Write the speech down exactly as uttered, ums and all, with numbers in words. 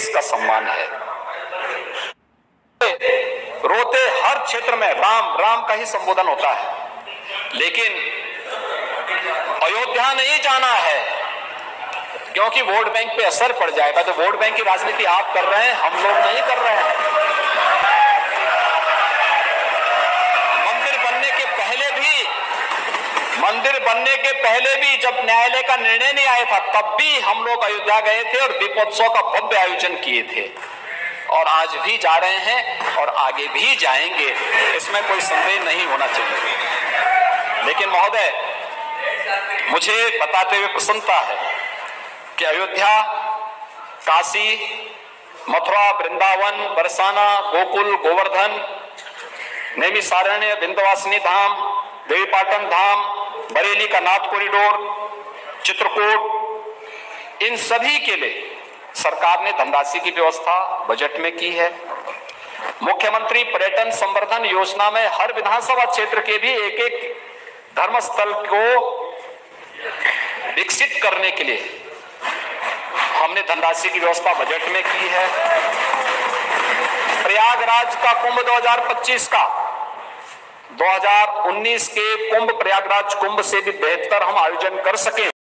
देश का सम्मान है। रोते हर क्षेत्र में राम राम का ही संबोधन होता है, लेकिन अयोध्या नहीं जाना है क्योंकि वोट बैंक पे असर पड़ जाएगा। तो वोट बैंक की राजनीति आप कर रहे हैं, हम लोग नहीं कर रहे हैं। मंदिर बनने के पहले भी मंदिर बनने के पहले भी जब न्यायालय का निर्णय नहीं आया था, तब भी हम लोग अयोध्या गए थे और दीपोत्सव का भव्य आयोजन किए थे, और आज भी जा रहे हैं और आगे भी जाएंगे, इसमें कोई संदेह नहीं होना चाहिए। लेकिन महोदय, मुझे बताते हुए प्रसन्नता है कि अयोध्या, काशी, मथुरा, वृंदावन, बरसाना, गोकुल, गोवर्धन, नैमिषारण्य, विंध्यवासिनी धाम, देवीपाटन धाम, बरेली का नाथ कॉरिडोर, चित्रकूट, इन सभी के लिए सरकार ने धनराशि की व्यवस्था बजट में की है। मुख्यमंत्री पर्यटन संवर्धन योजना में हर विधानसभा क्षेत्र के भी एक एक धर्मस्थल को विकसित करने के लिए हमने धनराशि की व्यवस्था बजट में की है। प्रयागराज का कुंभ दो हज़ार पच्चीस का दो हज़ार उन्नीस के कुंभ प्रयागराज कुंभ से भी बेहतर हम आयोजन कर सके।